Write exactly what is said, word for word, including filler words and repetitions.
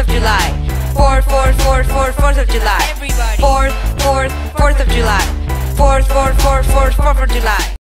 of July. Fourth, fourth, fourth, fourth, fourth of July. Everybody. Fourth, fourth, fourth of July. Fourth, fourth, fourth, fourth, fourth of July.